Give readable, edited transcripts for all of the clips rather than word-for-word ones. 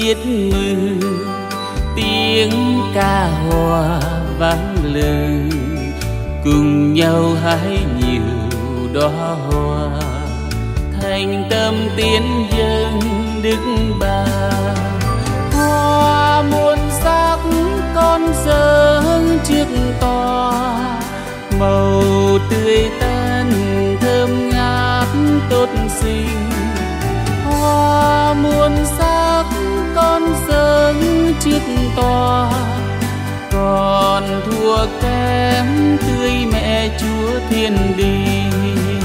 xiết mưa, tiếng ca hòa vang lên, cùng nhau hái nhiều đóa hoa, thành tâm tiến dâng Đức Bà. Hoa muôn sắc con dâng trước tòa, màu tươi tắn thơm ngát tốt xinh. Hoa muôn sắc con dâng trước tòa, còn thua kém tươi mẹ Chúa Thiên Đình.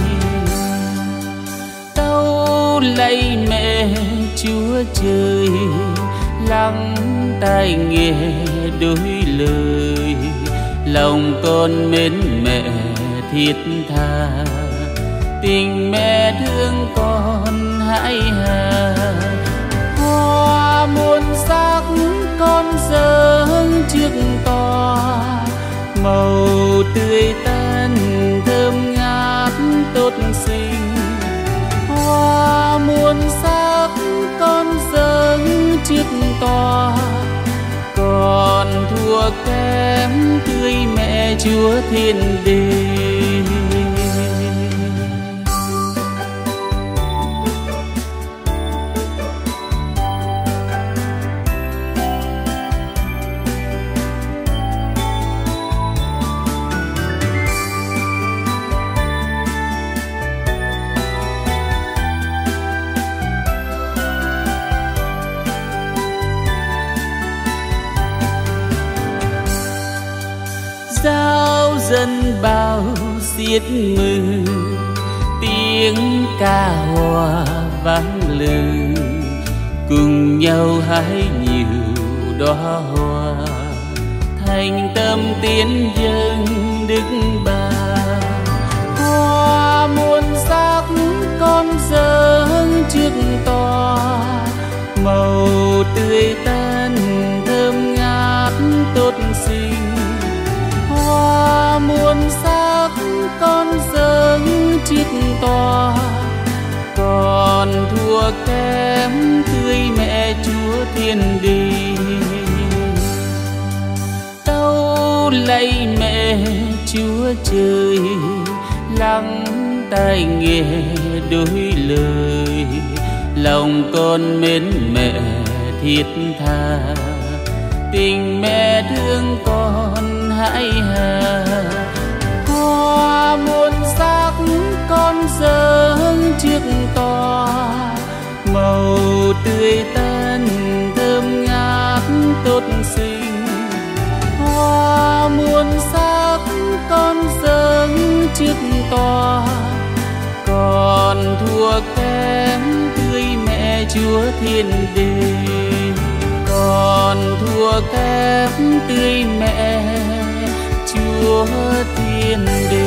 Tâu lạy mẹ Chúa Trời, lắng tai nghe đôi lời, lòng con mến mẹ thiết tha, tình mẹ thương con hãi hà. Hoa muôn sắc con dâng trước tòa, màu tươi tắn thơm ngát tốt xinh. Hoa muôn sắc con dâng trước tòa, còn thua kém tươi mẹ Chúa Thiên Đình. Giáo dân bao xiết mưa, tiếng ca hòa vang lên, cùng nhau hái nhiều đóa hoa, thành tâm tiến dâng Đức Bà. Hoa muôn sắc con dâng trước tòa, màu tươi tắn thơm ngát tốt xinh. Hoa muôn sắc con dâng trước tòa, còn thua kém tươi mẹ Chúa Thiên Đình. Tâu lạy mẹ Chúa Trời, lắng tai nghe đôi lời, lòng con mến mẹ thiết tha, tình mẹ thương con hãi hà. Hoa muôn sắc con dâng trước tòa, màu tươi tắn thơm ngát tốt xinh. Hoa muôn sắc con dâng trước tòa, còn thua kém tươi mẹ Chúa Thiên Đình. Còn thua kém tươi mẹ Chúa Thiên Đình.